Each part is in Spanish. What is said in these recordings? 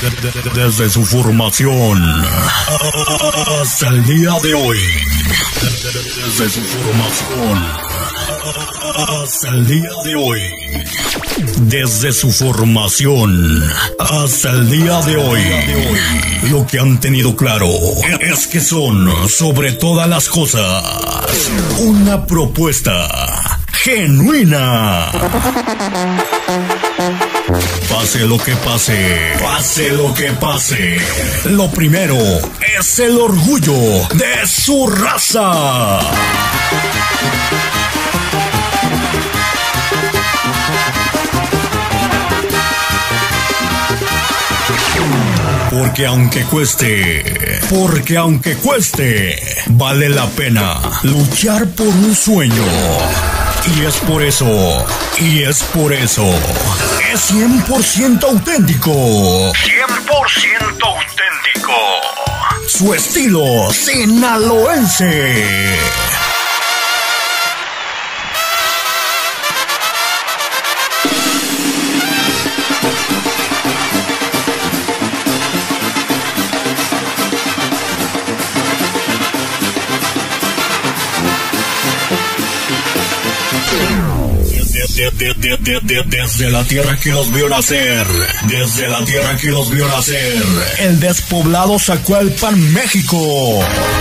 Desde su formación hasta el día de hoy. Desde su formación hasta el día de hoy. Desde su formación hasta el día de hoy. Lo que han tenido claro es que son, sobre todas las cosas, una propuesta genuina. Pase lo que pase, pase lo que pase, lo primero es el orgullo de su raza. Porque aunque cueste, vale la pena luchar por un sueño. Y es por eso, es 100% auténtico. 100% auténtico. Su estilo sinaloense. Desde la tierra que los vio nacer, desde la tierra que los vio nacer, el despoblado Zacualpan, México.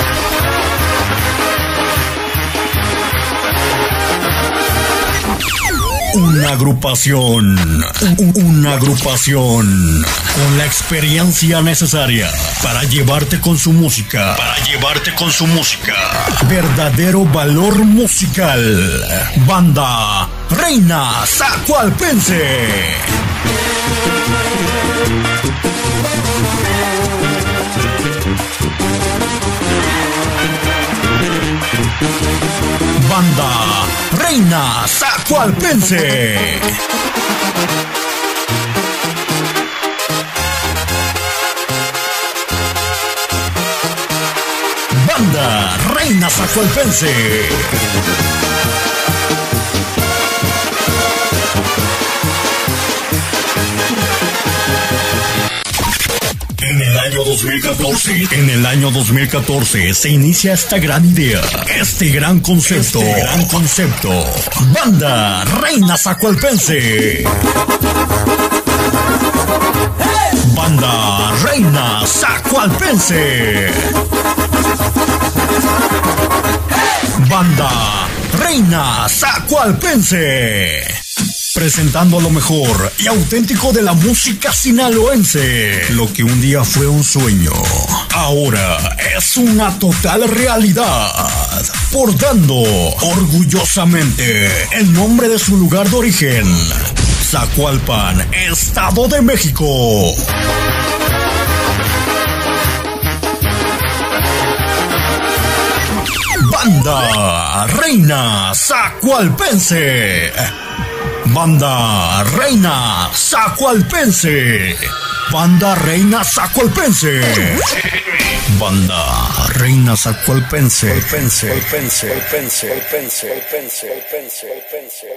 Una agrupación con la experiencia necesaria para llevarte con su música, verdadero valor musical. Banda Reina Zacualpense. Banda Reina Zacualpense. Banda Reina Zacualpense. En el año 2014 se inicia esta gran idea, este gran concepto. Banda Reina Zacualpense. Banda Reina Zacualpense. Banda Reina Zacualpense. Presentando lo mejor y auténtico de la música sinaloense. Lo que un día fue un sueño, ahora es una total realidad. Portando orgullosamente el nombre de su lugar de origen, Zacualpan, Estado de México. Banda Reina Zacualpense. Banda Reina Zacualpense. Banda Reina Zacualpense. Banda Reina Zacualpense.